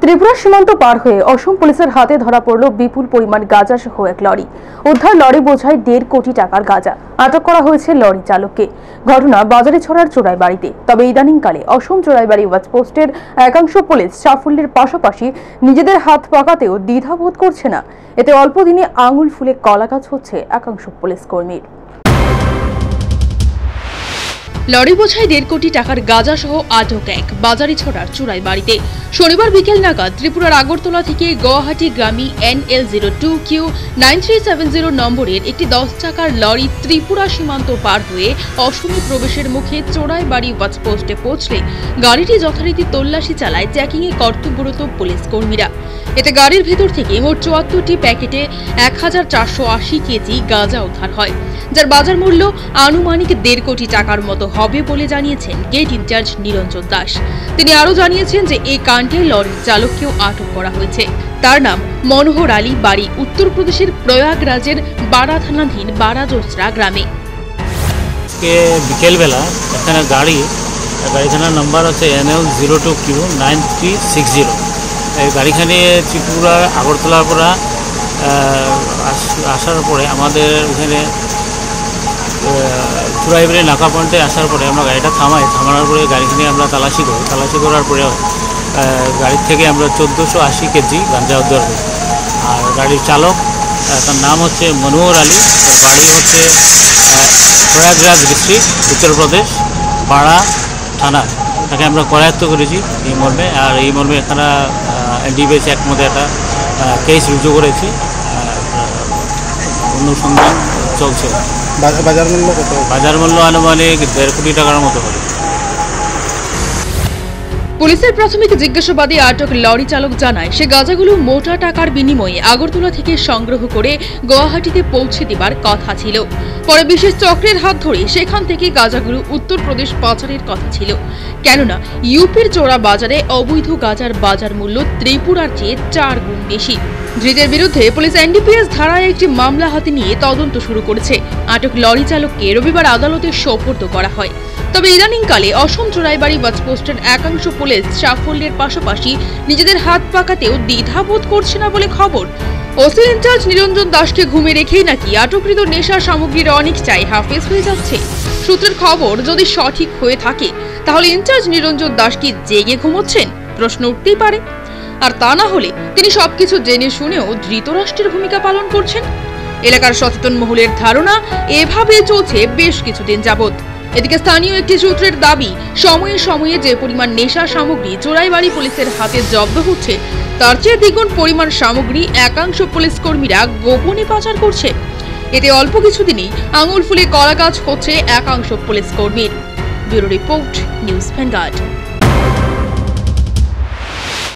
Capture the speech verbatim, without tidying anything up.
ত্রিপুরা সীমান্ত পার হয়ে অসম পুলিশের হাতে ধরা পড়ল বিপুল পরিমাণ গাঁজা সহ এক লরি। উদ্ধার লরি বোঝায় দেড় কোটি টাকার গাঁজা। আটক করা হয়েছে লরি চালককে। ঘটনা বাজারে ছড়ার চোরাইবাড়িতে। তবে ইদানিংকালে অসম চোরাইবাড়ি ওয়াচপোস্টের একাংশ পুলিশ সাফল্যের পাশাপাশি নিজেদের হাত পাকাতেও দ্বিধাবোধ করছে না। এতে অল্প দিনে আঙুল ফুলে কলাগাছ হচ্ছে একাংশ পুলিশ কর্মীর। লরি বোঝাই দেড় কোটি টাকার গাঁজা সহ আটক এক বাজারি ছড়ার চুরাই বাড়িতে। শনিবার বিকেল নাগাদ ত্রিপুরার আগরতলা থেকে গুয়াহাটি গ্রামী N L zero two Q nine three seven zero নম্বরের একটি দশ চাকার লরি ত্রিপুরা সীমান্ত পার হয়ে অসমে প্রবেশের মুখে চোরাই বাড়ি ওয়াচপোস্টে পৌঁছলে গাড়িটি যথারীতি তল্লাশি চালায় চেকিংয়ে কর্তব্যরত পুলিশ কর্মীরা। এতে গাড়ির ভেতর থেকে মোট চুয়াত্তরটি প্যাকেটে এক হাজার চারশো আশি কেজি গাঁজা উদ্ধার হয়, যার বাজার মূল্য আনুমানিক দেড় কোটি টাকার মতো হবে বলে জানিয়েছেন গেট ইনচার্জ নিরঞ্জন দাস। তিনি আরও জানিয়েছেন যে এই কাণ্ডে লরির চালককেও আটক করা হয়েছে। তার নাম মনোহর আলী, বাড়ি উত্তরপ্রদেশের প্রয়াগরাজের বাড়া থানাধীন বাড়া জোসরা গ্রামে। বিকেলবেলা এখানে গাড়ি গাড়িখানার নাম্বার হচ্ছে N L zero two Q nine three six zero. এই গাড়িখানি ত্রিপুরার আগরতলার পৰা আসার পরে আমাদের ওখানে চুরাইবাড়ি নাকা পয়েন্টে আসার পরে আমরা গাড়িটা থামাই। থামানোর পরে গাড়িখানি আমরা তালাশি করি। তালাশি করার পরে গাড়ির থেকে আমরা চোদ্দোশো আশি কেজি গাঁজা উদ্ধার করি। আর গাড়ির চালক, তার নাম হচ্ছে মনোহর আলী, বাড়ি হচ্ছে প্রয়াগরাজ ডিস্ট্রিক্ট, উত্তরপ্রদেশ, পাড়া থানা। তাকে আমরা করায়ত্ত করেছি এই মর্মে। আর এই মর্মে এখানে এনডিবিএস এক মধ্যে একটা কেস রুজু করেছি, অনুসন্ধান চলছে। বাজার মূল্য কত? বাজার মূল্য আনুমানিক দেড় কোটি টাকার মতো হবে। পুলিশের প্রাথমিক জিজ্ঞাসাবাদে আটক লরি চালক জানায়, সে গাঁজাগুলো মোটা টাকার বিনিময়ে আগরতলা থেকে সংগ্রহ করে গুয়াহাটিতে পৌঁছে দেবার কথা ছিল। পরে বিশেষ চক্রের হাত ধরে সেখান থেকে গাঁজাগুলো উত্তরপ্রদেশ পাচারের কথা ছিল, কেননা ইউপির চোরা বাজারে অবৈধ গাঁজার বাজার মূল্য ত্রিপুরার চেয়ে চার গুণ বেশি। ধৃতের বিরুদ্ধে পুলিশ এনডিপিএস ধারায় একটি মামলা হাতে নিয়ে তদন্ত শুরু করেছে। আটক লরি চালককে রবিবার আদালতে সোপর্দ করা হয়। তবে ইদানিংকালে অসম চোরাইবাড়ি ওয়াচপোস্টের একাংশ পুলিশ সাফল্যের পাশাপাশি নিজেদের হাত পাকাতেও দ্বিধাবোধ করছে না বলে খবর। ওসি ইনচার্জ নিরঞ্জন দাসকে ঘুমে রেখেই নাকি আটককৃত নেশা সামগ্রীর অনেকটাই হাফেজ হয়ে যাচ্ছে। সূত্রের খবর, যদি সঠিক হয়ে থাকে তাহলে ইনচার্জ নিরঞ্জন দাস কি জেগে ঘুমোচ্ছেন প্রশ্ন উঠতেই পারে। আর তা না হলে তিনি সবকিছু জেনে শুনেও ধৃতরাষ্ট্রের ভূমিকা পালন করছেন। এলাকার সচেতন মহলের ধারণা এভাবে চলছে বেশ কিছুদিন যাবৎ। এদিকে স্থানীয় একটি সূত্রের দাবি, সময়ে সময়ে যে পরিমাণ নেশা সামগ্রী চোরাইবাড়ি পুলিশের হাতে জব্দ হচ্ছে, তার চেয়ে দ্বিগুণ পরিমাণ সামগ্রী একাংশ পুলিশ কর্মীরা গোপনে পাচার করছে। এতে অল্প কিছুদিনেই আঙুল ফুলে কলাগাছ হচ্ছে একাংশ পুলিশ কর্মীর। Bureau report, News vanguard.